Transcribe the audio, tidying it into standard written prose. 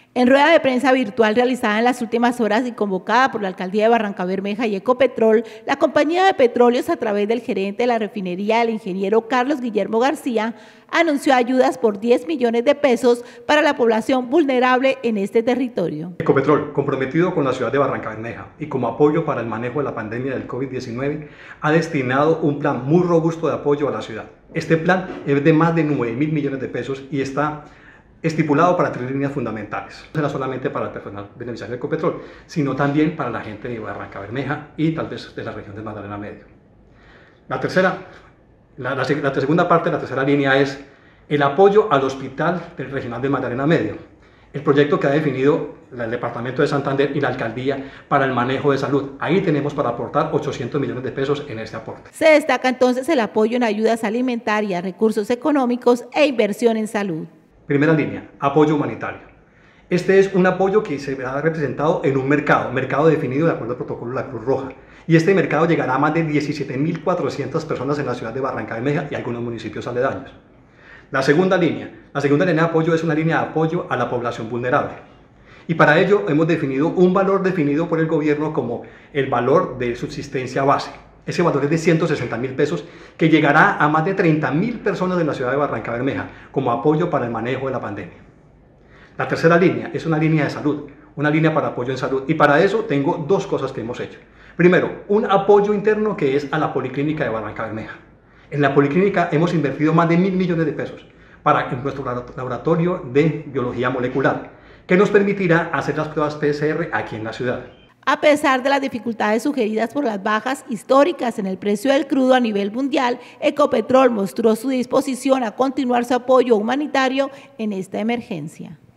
En rueda de prensa virtual realizada en las últimas horas y convocada por la Alcaldía de Barrancabermeja y Ecopetrol, la compañía de petróleos, a través del gerente de la refinería, el ingeniero Carlos Guillermo García, anunció ayudas por 10 millones de pesos para la población vulnerable en este territorio. Ecopetrol, comprometido con la ciudad de Barrancabermeja y como apoyo para el manejo de la pandemia del COVID-19, ha destinado un plan muy robusto de apoyo a la ciudad. Este plan es de más de 9.000 millones de pesos y está estipulado para 3 líneas fundamentales. No será solamente para el personal beneficiario de Ecopetrol, sino también para la gente de Barrancabermeja y tal vez de la región de Magdalena Medio. La segunda parte de la tercera línea es el apoyo al Hospital Regional de Magdalena Medio, el proyecto que ha definido el Departamento de Santander y la Alcaldía para el manejo de salud. Ahí tenemos para aportar 800 millones de pesos en este aporte. Se destaca entonces el apoyo en ayudas alimentarias, recursos económicos e inversión en salud. Primera línea, apoyo humanitario. Este es un apoyo que se ha representado en un mercado definido de acuerdo al protocolo de la Cruz Roja. Y este mercado llegará a más de 17.400 personas en la ciudad de Barrancabermeja y algunos municipios aledaños. La segunda línea de apoyo es una línea de apoyo a la población vulnerable. Y para ello hemos definido un valor definido por el gobierno como el valor de subsistencia base. Ese valor es de 160.000 pesos que llegará a más de 30.000 personas de la ciudad de Barrancabermeja como apoyo para el manejo de la pandemia. La tercera línea es una línea de salud, una línea para apoyo en salud, y para eso tengo dos cosas que hemos hecho. Primero, un apoyo interno que es a la Policlínica de Barrancabermeja. En la Policlínica hemos invertido más de 1.000 millones de pesos para nuestro laboratorio de biología molecular, que nos permitirá hacer las pruebas PCR aquí en la ciudad. A pesar de las dificultades sugeridas por las bajas históricas en el precio del crudo a nivel mundial, Ecopetrol mostró su disposición a continuar su apoyo humanitario en esta emergencia.